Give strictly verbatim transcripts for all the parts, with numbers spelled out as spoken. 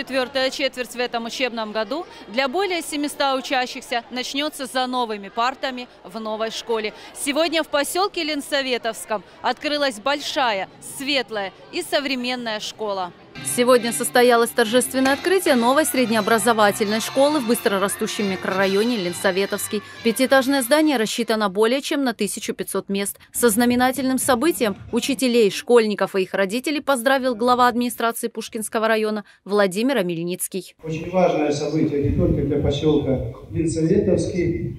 Четвертая четверть в этом учебном году для более семисот учащихся начнется за новыми партами в новой школе. Сегодня в поселке Ленсоветовском открылась большая, светлая и современная школа. Сегодня состоялось торжественное открытие новой среднеобразовательной школы в быстрорастущем микрорайоне Ленсоветовский. Пятиэтажное здание рассчитано более чем на тысячу пятьсот мест. Со знаменательным событием учителей, школьников и их родителей поздравил глава администрации Пушкинского района Владимир Омельницкий. Очень важное событие не только для поселка Ленсоветовский,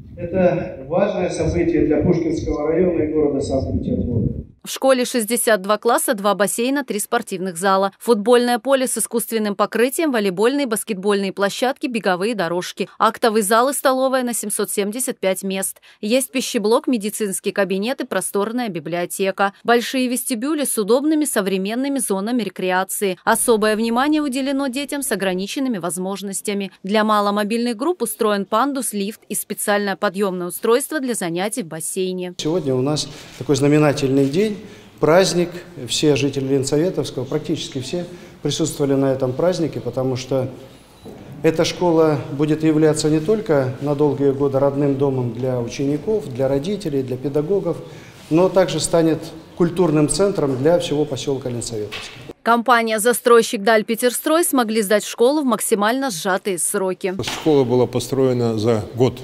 это важное событие для Пушкинского района и города Санкт-Петербурга. В школе шестьдесят два класса, два бассейна, три спортивных зала, футбольное поле с искусственным покрытием, волейбольные, баскетбольные площадки, беговые дорожки, актовый зал и столовая на семьсот семьдесят пять мест. Есть пищеблок, медицинский кабинет и просторная библиотека. Большие вестибюли с удобными современными зонами рекреации. Особое внимание уделено детям с ограниченными возможностями. Для маломобильных групп устроен пандус, лифт и специальное подъемное устройство для занятий в бассейне. Сегодня у нас такой знаменательный день. Праздник, все жители Ленсоветовского, практически все присутствовали на этом празднике, потому что эта школа будет являться не только на долгие годы родным домом для учеников, для родителей, для педагогов, но также станет культурным центром для всего поселка Ленсоветовский. Компания-застройщик «Дальпетерстрой» смогли сдать школу в максимально сжатые сроки. Школа была построена за год.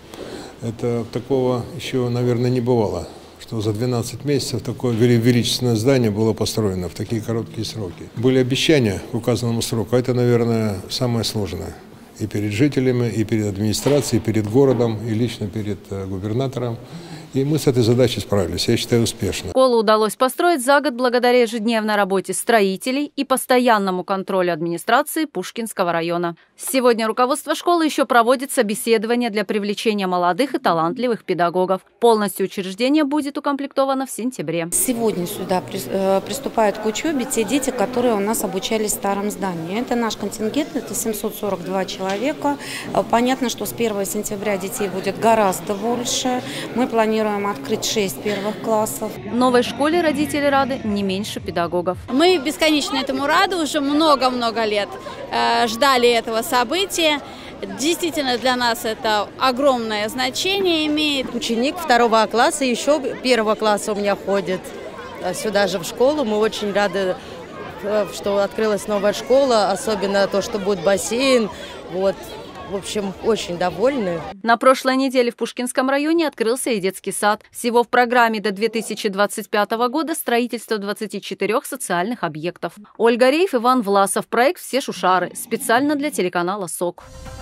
Это такого еще, наверное, не бывало. Что за двенадцать месяцев такое величественное здание было построено в такие короткие сроки. Были обещания к указанному сроку, а это, наверное, самое сложное. И перед жителями, и перед администрацией, и перед городом, и лично перед губернатором. И мы с этой задачей справились, я считаю, успешно. Школу удалось построить за год благодаря ежедневной работе строителей и постоянному контролю администрации Пушкинского района. Сегодня руководство школы еще проводит собеседования для привлечения молодых и талантливых педагогов. Полностью учреждение будет укомплектовано в сентябре. Сегодня сюда приступают к учебе те дети, которые у нас обучались в старом здании. Это наш контингент, это семьсот сорок два человека. Понятно, что с первого сентября детей будет гораздо больше. Мы планируем открыть шесть первых классов. В новой школе родители рады не меньше педагогов. Мы бесконечно этому рады, уже много-много лет э, ждали этого события. Действительно, для нас это огромное значение имеет. Ученик второго класса, еще первого класса у меня ходит сюда же в школу. Мы очень рады, что открылась новая школа, особенно то, что будет бассейн. Вот. В общем, очень довольны. На прошлой неделе в Пушкинском районе открылся и детский сад. Всего в программе до две тысячи двадцать пятого года строительство двадцати четырёх социальных объектов. Ольга Рейф, Иван Власов. Проект «Все шушары». Специально для телеканала СОК.